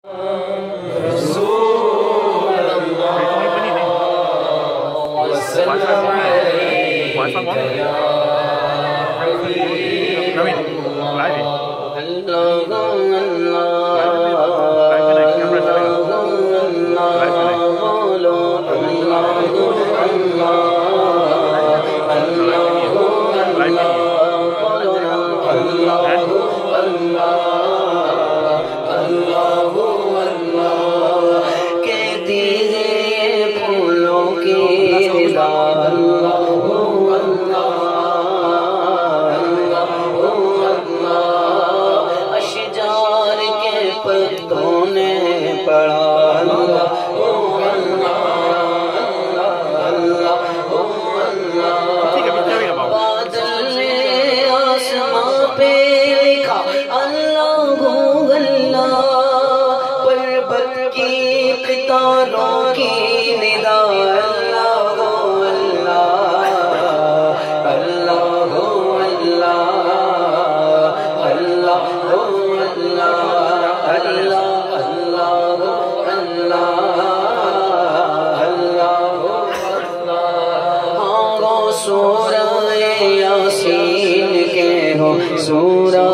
سورہ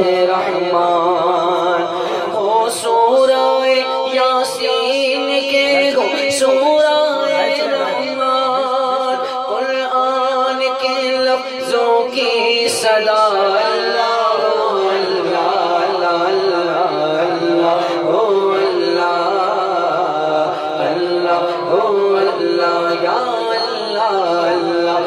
رحمان ہو، سورہ یاسین کے ہو، سورہ رحمان، قرآن کے لفظوں کی صدا اللہ اللہ اللہ اللہ اللہ اللہ یا اللہ اللہ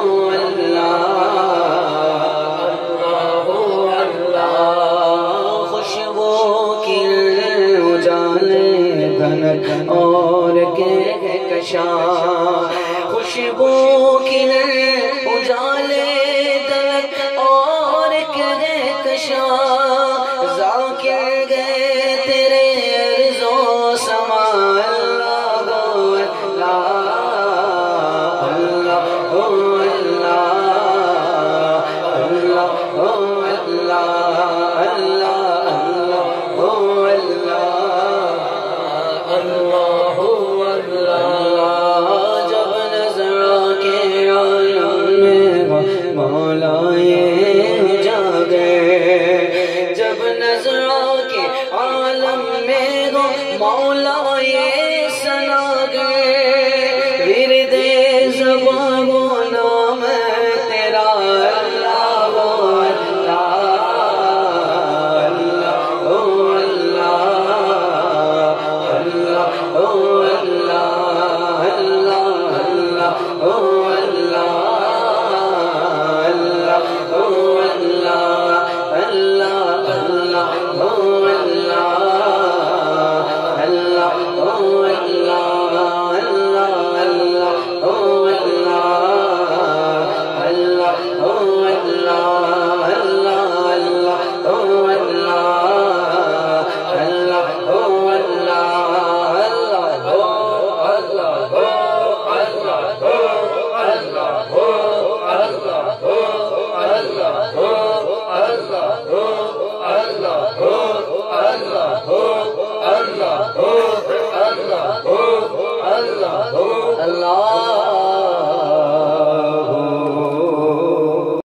اور کہکشاں، خوشبو کی اجالے در اور کہکشاں، ذاکر گئے تیرے عرض و سما اللہ اللہ مولا یہ سنا گئے ورد زبان